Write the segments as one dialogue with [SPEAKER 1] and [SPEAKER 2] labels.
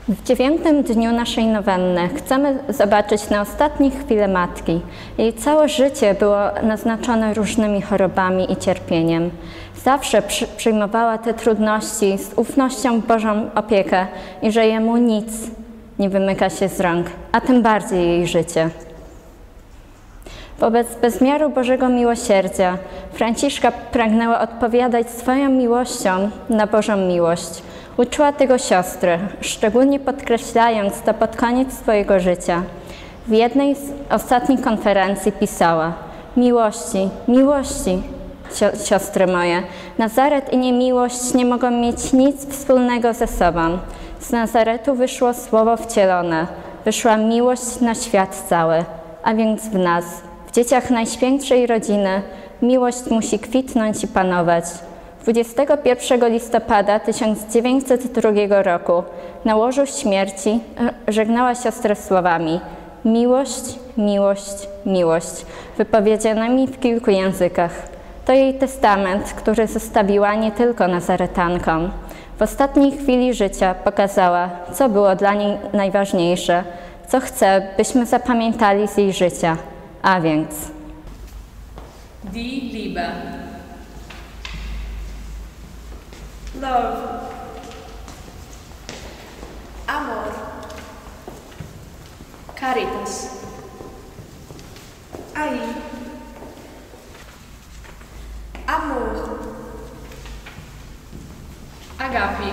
[SPEAKER 1] W 9. dniu naszej nowenny chcemy zobaczyć na ostatnie chwile Matki. Jej całe życie było naznaczone różnymi chorobami i cierpieniem. Zawsze przyjmowała te trudności z ufnością w Bożą opiekę i że Jemu nic nie wymyka się z rąk, a tym bardziej jej życie. Wobec bezmiaru Bożego miłosierdzia Franciszka pragnęła odpowiadać swoją miłością na Bożą miłość. Uczyła tego siostry, szczególnie podkreślając to pod koniec swojego życia. W jednej z ostatnich konferencji pisała: miłości, miłości, siostry moje, Nazaret i niemiłość nie mogą mieć nic wspólnego ze sobą. Z Nazaretu wyszło Słowo wcielone, wyszła miłość na świat cały, a więc w nas, w dzieciach Najświętszej Rodziny, miłość musi kwitnąć i panować. 21 listopada 1902 roku na łożu śmierci żegnała siostrę słowami: miłość, miłość, miłość, wypowiedzianymi w kilku językach. To jej testament, który zostawiła nie tylko Nazaretankom. W ostatniej chwili życia pokazała, co było dla niej najważniejsze, co chce, byśmy zapamiętali z jej życia, a więc
[SPEAKER 2] Die Liebe.
[SPEAKER 3] Love. Amor.
[SPEAKER 2] Caritas.
[SPEAKER 3] Ai. Amor.
[SPEAKER 2] Agape.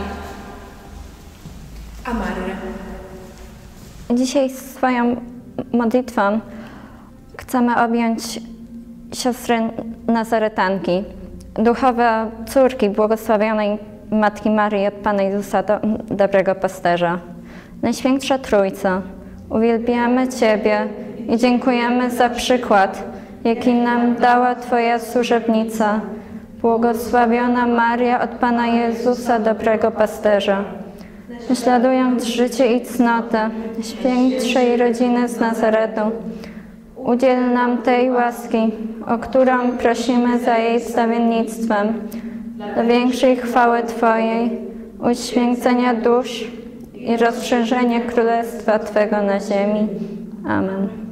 [SPEAKER 3] Amare.
[SPEAKER 1] dzisiaj swoją modlitwą chcemy objąć siostry Nazaretanki, duchowe córki błogosławionej Matki Maryi od Pana Jezusa, dobrego pasterza. Najświętsza Trójco, uwielbiamy Ciebie i dziękujemy za przykład, jaki nam dała Twoja służebnica, błogosławiona Maria od Pana Jezusa, dobrego pasterza. Naśladując życie i cnotę świętszej rodziny z Nazaretu, udziel nam tej łaski, o którą prosimy za jej wstawiennictwem, do większej chwały Twojej, uświęcenia dusz i rozszerzenia Królestwa Twego na ziemi. Amen.